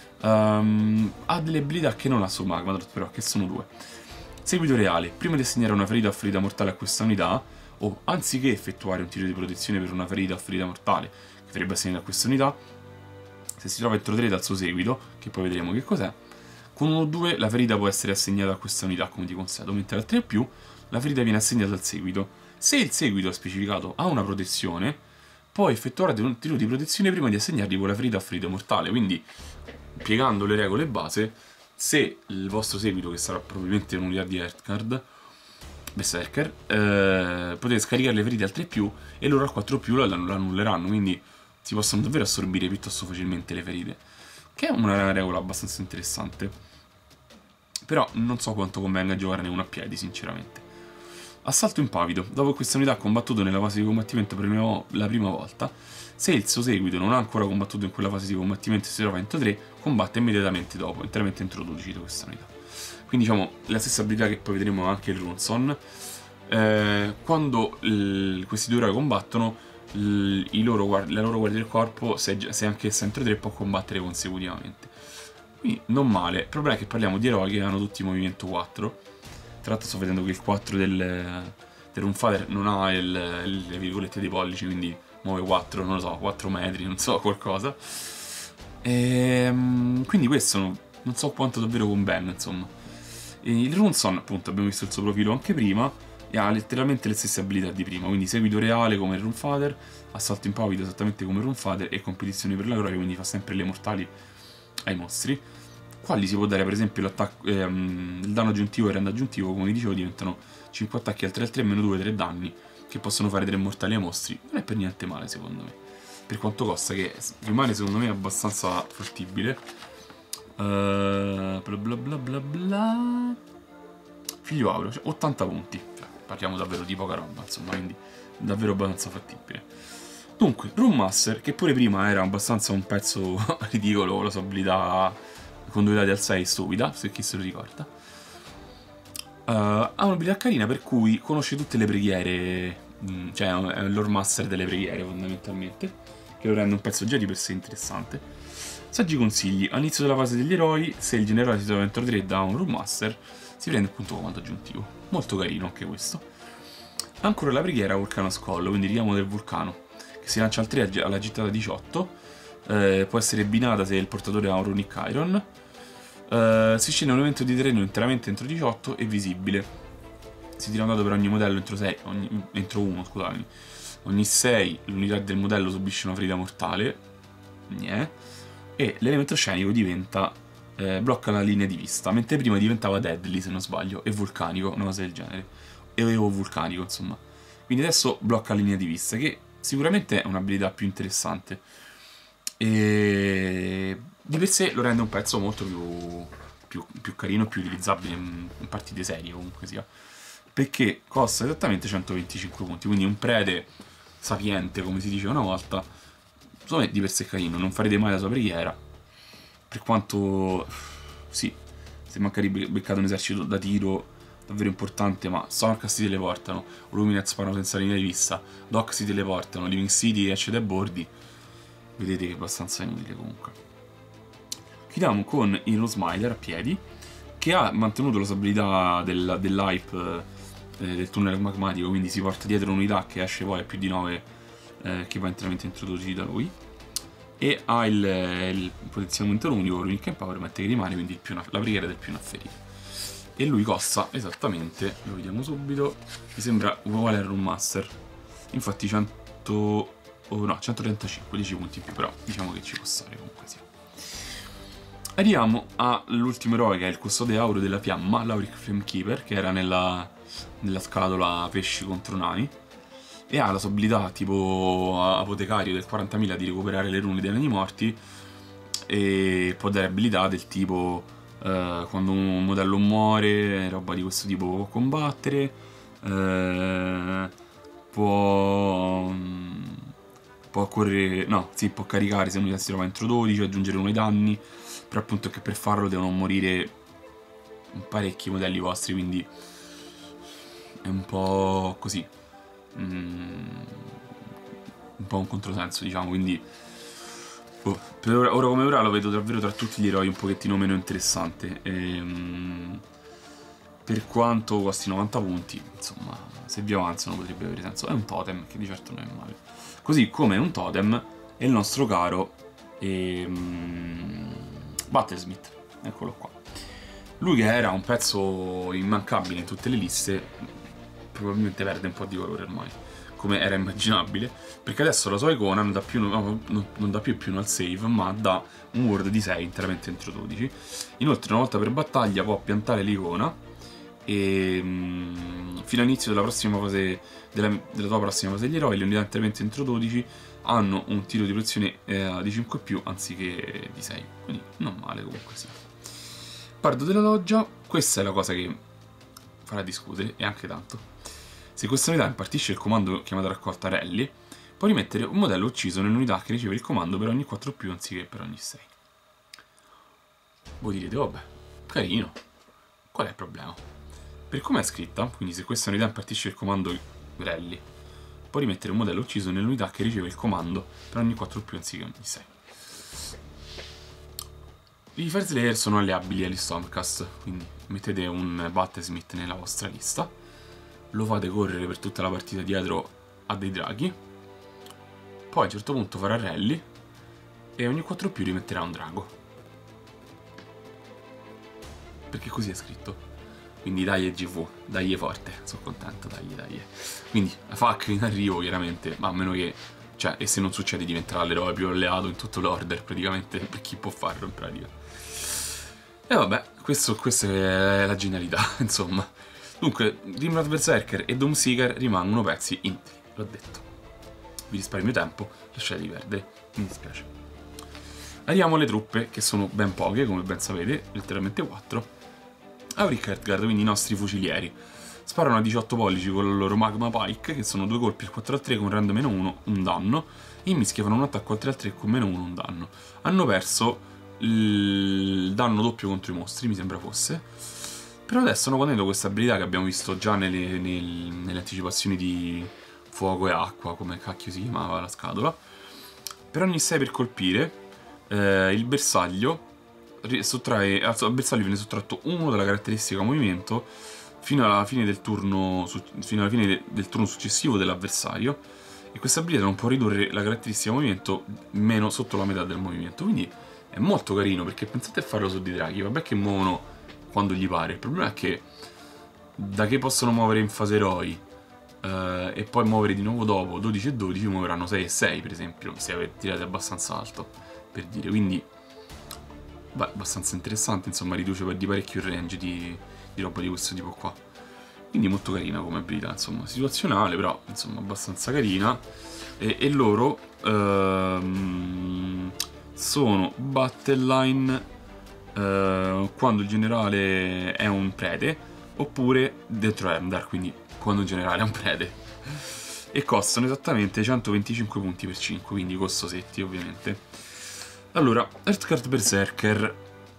Ha delle abilità che non ha sul Magmadrot, però, che sono due. Seguito reale. Prima di assegnare una ferita o ferita mortale a questa unità, o anziché effettuare un tiro di protezione per una ferita o ferita mortale che verrebbe assegnata a questa unità, se si trova entro 3 dal suo seguito, che poi vedremo che cos'è, con 1 o 2 la ferita può essere assegnata a questa unità, come ti concedo, mentre al 3 o più la ferita viene assegnata al seguito. Se il seguito specificato ha una protezione, può effettuare un tiro di protezione prima di assegnargli quella ferita o ferita mortale. Quindi, piegando le regole base, se il vostro seguito, che sarà probabilmente un'unità di Heartcard, Berserker, potete scaricare le ferite al 3+, e loro al 4+ l'annulleranno, quindi si possono davvero assorbire piuttosto facilmente le ferite, che è una regola abbastanza interessante. Però non so quanto convenga giocarne uno a piedi, sinceramente. Assalto impavido. Dopo che questa unità ha combattuto nella fase di combattimento la prima volta, se il suo seguito non ha ancora combattuto in quella fase di combattimento e si trova entro 3, combatte immediatamente dopo, interamente entro 12 da questa unità. Quindi diciamo la stessa abilità che poi vedremo anche il Runson. Quando questi due eroi combattono, la loro guardia del corpo, se anche essa entro 3, può combattere consecutivamente. Quindi non male. Il problema è che parliamo di eroi che hanno tutti movimento 4. Tra l'altro sto vedendo che il 4 del Runfader non ha le virgolette dei pollici, quindi muove 4, non lo so, 4 metri, non so, qualcosa. Quindi questo non so quanto davvero convenga, insomma. Il Runson, appunto, abbiamo visto il suo profilo anche prima, e ha letteralmente le stesse abilità di prima, quindi seguito reale come il Runfader, assalto impavido esattamente come il Runfader, e competizioni per la gloria, quindi fa sempre le mortali ai mostri. Qua gli si può dare per esempio il danno aggiuntivo e il rend aggiuntivo, come dicevo, diventano 5 attacchi al 3/3 -2, 3 danni, che possono fare 3 mortali ai mostri. Non è per niente male, secondo me, per quanto costa, che rimane secondo me abbastanza fattibile. Bla bla bla bla bla. Figlio Auro, cioè 80 punti. Cioè, parliamo davvero di poca roba, insomma, quindi davvero abbastanza fattibile. Dunque, Rune Master, che pure prima era abbastanza un pezzo ridicolo, con la sua abilità con 2 dadi al 6 stupida, se chi se lo ricorda. Ha un'abilità carina per cui conosce tutte le preghiere, cioè è il lore master delle preghiere fondamentalmente, che lo rende un pezzo già di per sé interessante. Saggi consigli: all'inizio della fase degli eroi, se il generale si trova dentro 3 da un Rune Master, si prende il punto comando aggiuntivo. Molto carino anche questo. Ancora la preghiera Vulcano Skull, quindi richiamo del vulcano, che si lancia al 3 alla gittata 18, può essere binata se il portatore ha un Runic Iron. Si scende un evento di terreno interamente entro 18 e visibile. Si tira un dado per ogni modello entro 1, scusami. Ogni 6 l'unità del modello subisce una ferita mortale. E l'elemento scenico diventa blocca la linea di vista, mentre prima diventava deadly, se non sbaglio, e vulcanico, una cosa del genere. O vulcanico, insomma. Quindi adesso blocca la linea di vista, che sicuramente è un'abilità più interessante. E di per sé lo rende un pezzo molto più carino e più utilizzabile in partite serie, comunque sia. Perché costa esattamente 125 punti, quindi un prete sapiente, come si diceva una volta, secondo me di per sé è carino, non farete mai la sua preghiera. Per quanto, sì, se magari beccate un esercito da tiro davvero importante, ma Stormcast si teleportano, Lumineth sparano senza linea di vista, Dock si teleportano, Living City esce dai bordi, vedete che è abbastanza inutile comunque. Chiudiamo con il Smiler a piedi, che ha mantenuto la stabilità dell'hype del tunnel magmatico, quindi si porta dietro un'unità che esce poi a più di 9 che va interamente introdotti da lui, e ha il posizionamento unico, Runic Empowerment che rimane, quindi la preghiera del più afferito. E lui costa esattamente, lo vediamo subito, mi sembra uguale al Rune Master, infatti 135, 10 punti in più, però diciamo che ci può stare comunque sia. Arriviamo all'ultimo eroe, che è il custode auro della fiamma, Lauric Flamekeeper, che era nella scatola pesci contro nani, e ha la sua abilità tipo apotecario del 40.000 di recuperare le rune dei nani morti, e può dare abilità del tipo quando un modello muore, roba di questo tipo, può combattere, può correre, no, sì, può caricare se un'unità si trova entro 12, aggiungere uno ai danni, però appunto che per farlo devono morire parecchi modelli vostri, quindi è un po' così, un po' un controsenso, diciamo, quindi per ora come ora lo vedo davvero tra tutti gli eroi un pochettino meno interessante. Per quanto costi 90 punti, insomma, se vi avanzano potrebbe avere senso. È un totem, che di certo non è male. Così come è un totem è il nostro caro Battlesmith, eccolo qua. Lui, che era un pezzo immancabile in tutte le liste, probabilmente perde un po' di valore ormai, come era immaginabile, perché adesso la sua icona non dà più più al save, ma dà un ward di 6 interamente entro 12. Inoltre una volta per battaglia può piantare l'icona e fino all'inizio della prossima fase della tua prossima fase degli eroi, le unità interamente entro 12 hanno un tiro di protezione di 5 più anziché di 6, quindi non male comunque sia. Pardo della loggia, questa è la cosa che farà discutere, e anche tanto. Se questa unità impartisce il comando chiamato raccolta Rally, può rimettere un modello ucciso nell'unità che riceve il comando per ogni 4 più anziché per ogni 6. Voi direte, vabbè, carino, qual è il problema? Per come è scritta, quindi se questa unità impartisce il comando Rally, può rimettere un modello ucciso nell'unità che riceve il comando per ogni 4 più anziché ogni 6. I Fire Slayer sono alleabili agli Stormcast, quindi mettete un Battlesmith nella vostra lista, lo fate correre per tutta la partita dietro a dei draghi, poi a un certo punto farà rally e ogni 4 più rimetterà un drago, perché così è scritto. Quindi dai GV, dai forte, sono contento, dai. Quindi la FAC in arrivo chiaramente, ma a meno che, cioè, e se non succede diventerà l'eroe più alleato in tutto l'order praticamente, per chi può farlo in pratica. E vabbè, questa è la genialità, insomma. Dunque, Grimrod Berserker e Doomseeker rimangono pezzi interi, l'ho detto. Vi risparmio tempo, lasciate di perdere, mi dispiace. Arriviamo alle truppe, che sono ben poche, come ben sapete, letteralmente 4. Auric Heartguard, quindi i nostri fucilieri. Sparano a 18 pollici con il loro Magma Pike, che sono 2 colpi al 4/3 con rend -1, un danno. In mischia fanno un attacco al 3/3 con -1, un danno. Hanno perso il danno doppio contro i mostri, mi sembra fosse. Però adesso hanno guadagnato questa abilità che abbiamo visto già nelle anticipazioni di fuoco e acqua, come cacchio si chiamava la scatola. Per ogni 6 per colpire, il bersaglio sottrae, al bersaglio viene sottratto 1 dalla caratteristica movimento fino alla fine del turno successivo dell'avversario, e questa abilità non può ridurre la caratteristica movimento meno sotto la metà del movimento. Quindi è molto carino, perché pensate a farlo su dei draghi, vabbè che muovono quando gli pare, il problema è che da che possono muovere in fase eroi e poi muovere di nuovo dopo 12 e 12, muoveranno 6 e 6 per esempio, se avete tirato abbastanza alto, per dire. Quindi beh, abbastanza interessante, insomma, riduce di parecchio il range di roba di questo tipo qua. Quindi molto carina come abilità, insomma, situazionale, però insomma abbastanza carina. E loro sono battle line quando il generale è un prete, oppure dentro Ermdar, quindi quando il generale è un prete. E costano esattamente 125 punti per 5, quindi costosetti ovviamente. Allora, Heartguard Berserker,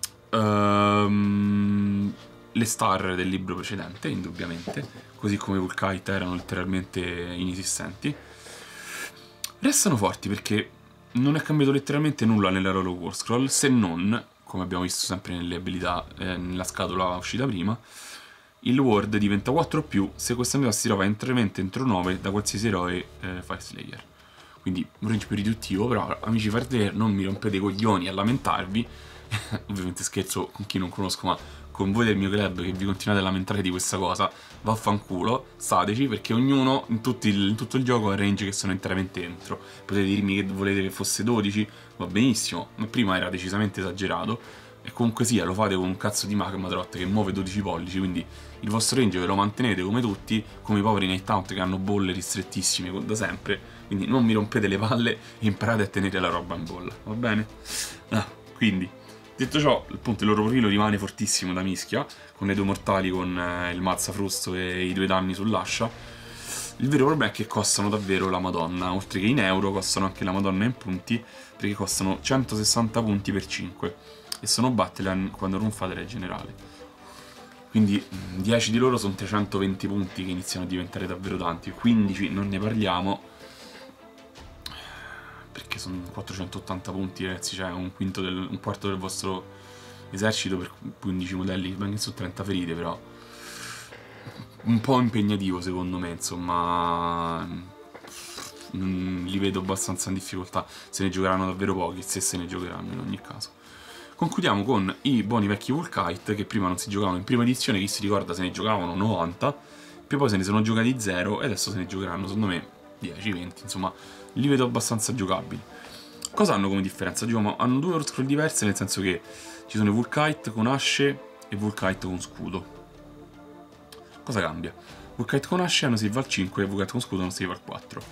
le star del libro precedente, indubbiamente, così come Vulkite erano letteralmente inesistenti. Restano forti perché non è cambiato letteralmente nulla nella loro War Scroll, se non, come abbiamo visto sempre nelle abilità, nella scatola uscita prima, il ward diventa 4+, se questa unità si trova interamente entro 9 da qualsiasi eroe Fire Slayer. Quindi un range più riduttivo, però amici Fire Slayer non mi rompete i coglioni a lamentarvi. Ovviamente scherzo con chi non conosco, ma con voi del mio club che vi continuate a lamentare di questa cosa, vaffanculo, stateci, perché ognuno in tutto il gioco ha range che sono interamente dentro. Potete dirmi che volete che fosse 12, va benissimo, ma prima era decisamente esagerato. E comunque sia, lo fate con un cazzo di Magmatrot che muove 12 pollici, quindi il vostro range ve lo mantenete come tutti, come i poveri Night Hunt che hanno bolle ristrettissime da sempre. Quindi non mi rompete le palle e imparate a tenere la roba in bolla, va bene? Quindi, detto ciò, appunto il loro profilo rimane fortissimo da mischia, con le 2 mortali, con il mazzafrusto e i 2 danni sull'ascia. Il vero problema è che costano davvero la madonna, oltre che in euro costano anche la madonna in punti, perché costano 160 punti per 5. E sono Battleline quando non fate il generale. Quindi 10 di loro sono 320 punti che iniziano a diventare davvero tanti. 15 non ne parliamo, perché sono 480 punti, ragazzi, cioè un quarto del vostro esercito per 15 modelli, benché su 30 ferite, però un po' impegnativo secondo me, insomma. Li vedo abbastanza in difficoltà, se ne giocheranno davvero pochi, se ne giocheranno in ogni caso. Concludiamo con i buoni vecchi Vulkite, che prima non si giocavano in prima edizione, chi si ricorda se ne giocavano 90, poi se ne sono giocati 0 e adesso se ne giocheranno secondo me 10-20, insomma li vedo abbastanza giocabili. Cosa hanno come differenza? Diciamo, hanno 2 War Scroll diverse, nel senso che ci sono i Vulkite con asce e Vulkite con scudo. Cosa cambia? Vulkite con asce hanno save al 5 e Vulkite con scudo hanno save al 4.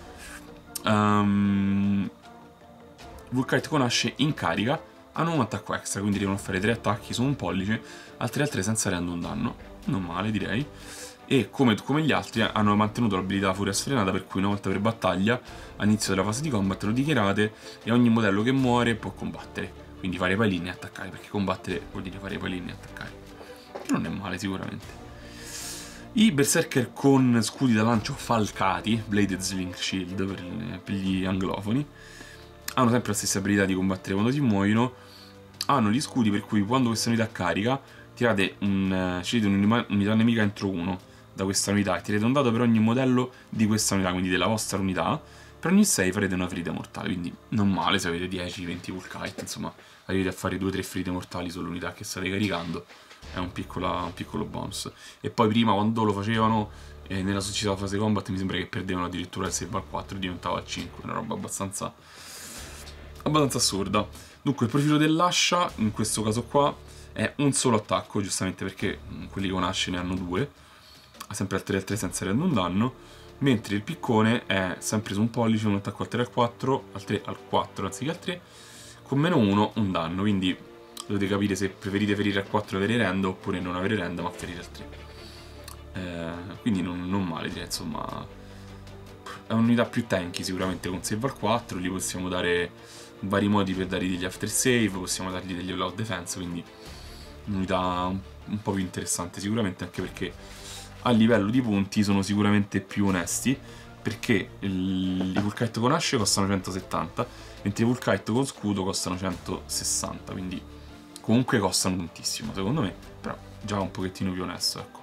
Vulkite con asce in carica hanno un attacco extra, quindi devono fare 3 attacchi su un pollice, altri al 3 senza rend un danno. Non male, direi. E come gli altri hanno mantenuto l'abilità Furia Sfrenata, per cui una volta per battaglia, all'inizio della fase di combat lo dichiarate e ogni modello che muore può combattere. Quindi fare pallini e attaccare, perché combattere vuol dire fare pallini e attaccare. Che non è male sicuramente. I berserker con scudi da lancio falcati, Bladed Sling Shield per gli anglofoni, hanno sempre la stessa abilità di combattere quando si muoiono. Hanno gli scudi per cui quando questa unità carica scegliete un'unità nemica entro 1 da questa unità e tirate un dado per ogni modello di questa unità, quindi della vostra unità. Per ogni 6 farete una ferita mortale, quindi non male se avete 10-20 Vulkite, insomma arrivate a fare 2-3 ferite mortali sull'unità che state caricando, è un piccolo bonus. E poi prima quando lo facevano nella successiva fase combat mi sembra che perdevano addirittura il save al 4 e diventava al 5, una roba abbastanza assurda. Dunque il profilo dell'ascia in questo caso qua è un solo attacco, giustamente perché quelli con asce ne hanno 2, ha sempre al 3 al 3 senza rendere un danno, mentre il piccone è sempre su un pollice, un attacco al 3 al 4, al 3 al 4 anziché al 3, con -1 un danno, quindi dovete capire se preferite ferire al 4 e avere renda, oppure non avere renda ma ferire al 3. Quindi non male, direi, insomma. È un'unità più tanky sicuramente con save al 4, gli possiamo dare vari modi per dargli degli after save, possiamo dargli degli all out defense, quindi un'unità un po' più interessante sicuramente, anche perché a livello di punti sono sicuramente più onesti, perché i Vulkite con asce costano 170, mentre i Vulkite con scudo costano 160, quindi comunque costano tantissimo secondo me, però già un pochettino più onesto, ecco.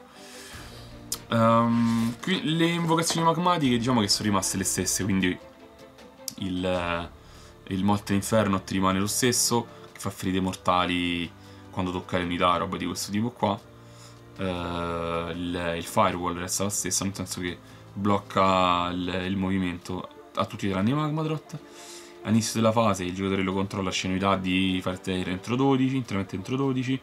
Qui le invocazioni magmatiche diciamo che sono rimaste le stesse, quindi il Molten Inferno ti rimane lo stesso, che fa ferite mortali quando tocca le unità, roba di questo tipo qua. Il Firewall resta la stessa, nel senso che blocca il movimento a tutti tranne i Magmadrot. All'inizio della fase il giocatore lo controlla a scenità di fighter entro 12, interamente entro 12.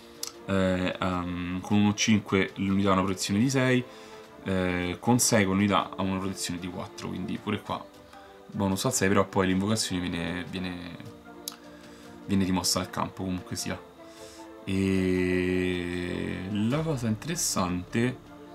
Con 1-5 l'unità ha una protezione di 6, con 6 con l'unità ha una protezione di 4, quindi pure qua bonus a 6, però poi l'invocazione viene rimossa dal campo comunque sia. E la cosa interessante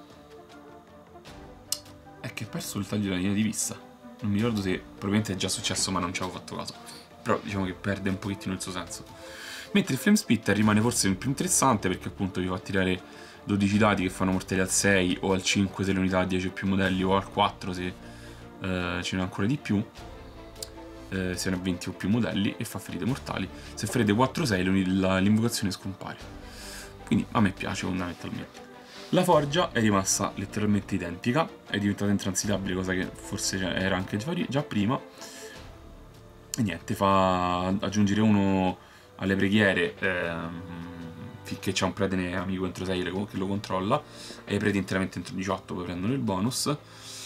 è che ha perso il taglio della linea di vista. Non mi ricordo se probabilmente è già successo, ma non ci avevo fatto caso, però diciamo che perde un pochettino il suo senso. Mentre il Flame Spitter rimane forse il più interessante, perché appunto vi fa tirare 12 dadi che fanno mortali al 6 o al 5 se l'unità ha 10 o più modelli, o al 4 se ce n'è ancora di più, se ne ha 20 o più modelli, e fa ferite mortali. Se ferite 4-6 l'invocazione scompare. Quindi a me piace fondamentalmente. La forgia è rimasta letteralmente identica, è diventata intransitabile, cosa che forse era anche già prima. E niente, fa aggiungere uno alle preghiere finché c'è un prete amico entro 6 che lo controlla, e i preti interamente entro 18 poi prendono il bonus.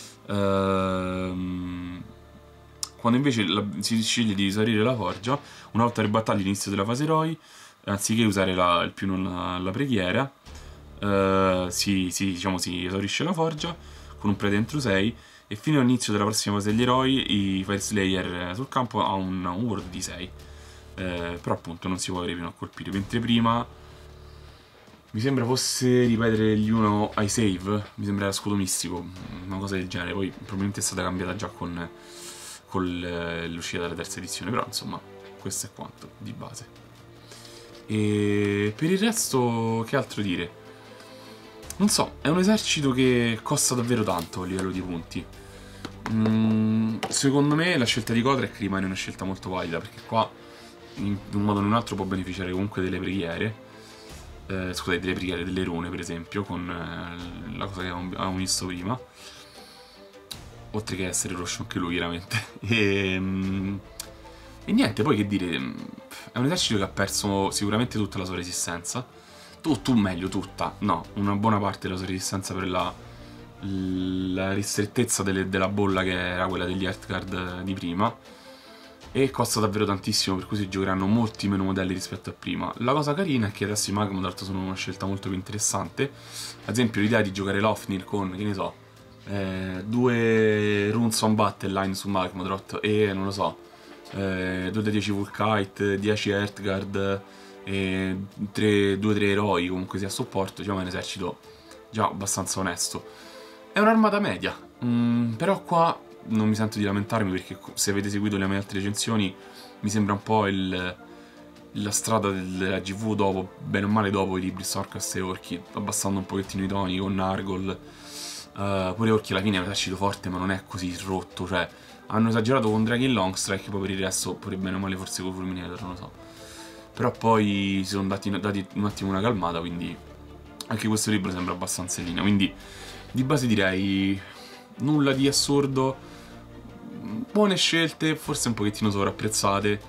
Quando invece si sceglie di esaurire la forgia, una volta ribattagli all'inizio della fase eroi, anziché usare il più non la preghiera, si esaurisce la forgia con un prete entro 6, e fino all'inizio della prossima fase degli eroi i Fire Slayer sul campo ha un ward di 6. Però appunto non si può avere fino a colpire, mentre prima mi sembra fosse ripetere gli uno ai save, mi sembra scudo mistico, una cosa del genere, poi probabilmente è stata cambiata già con l'uscita della terza edizione, però insomma questo è quanto di base. E per il resto che altro dire? Non so, è un esercito che costa davvero tanto a livello di punti. Secondo me la scelta di Gotrek rimane una scelta molto valida, perché qua in un modo o in un altro può beneficiare comunque delle preghiere, scusate, delle preghiere, delle rune per esempio, con la cosa che avevamo visto prima, oltre che essere roscio anche lui chiaramente. E niente, poi che dire, è un esercito che ha perso sicuramente tutta la sua resistenza, meglio tutta, no, una buona parte della sua resistenza per la ristrettezza della bolla che era quella degli Heartguard di prima, e costa davvero tantissimo, per cui si giocheranno molti meno modelli rispetto a prima. La cosa carina è che adesso i Magmadrot sono una scelta molto più interessante. Ad esempio l'idea di giocare Lofnir con, che ne so, 2 Runes on Battleline su Magmadrot e, non lo so, 2 da 10 Vulkite, 10 Heartguard e 2-3 eroi, comunque sia a supporto, diciamo è un esercito già abbastanza onesto. È un'armata media, però qua non mi sento di lamentarmi, perché se avete seguito le mie altre recensioni mi sembra un po' la strada della GV dopo, bene o male dopo i libri Stormcast e Orchi, abbassando un pochettino i toni con Nargol. Pure Orchi alla fine è un esercito forte, ma non è così rotto, cioè hanno esagerato con Draghi e Longstrike, poi per il resto pure bene o male forse con Fulminator, non lo so. Però poi si sono dati un attimo una calmata, quindi anche questo libro sembra abbastanza in linea, quindi di base direi nulla di assurdo, buone scelte, forse un pochettino sovrapprezzate,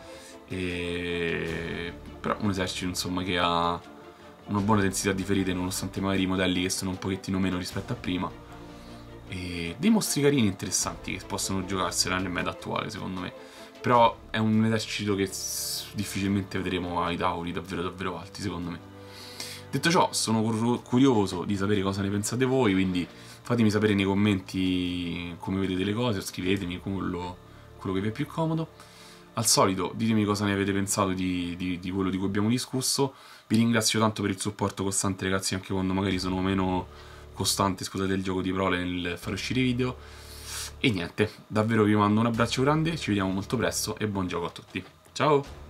però un esercito insomma che ha una buona densità di ferite, nonostante magari i modelli che sono un pochettino meno rispetto a prima, e dei mostri carini interessanti che possono giocarsela nel meta attuale secondo me. Però è un esercito che difficilmente vedremo ai tauri davvero davvero alti secondo me. Detto ciò, sono curioso di sapere cosa ne pensate voi, quindi fatemi sapere nei commenti come vedete le cose, o scrivetemi quello che vi è più comodo. Al solito ditemi cosa ne avete pensato di quello di cui abbiamo discusso. Vi ringrazio tanto per il supporto costante, ragazzi, anche quando magari sono meno costante, scusate il gioco di parole, nel fare uscire i video. E niente, davvero vi mando un abbraccio grande, ci vediamo molto presto e buon gioco a tutti. Ciao!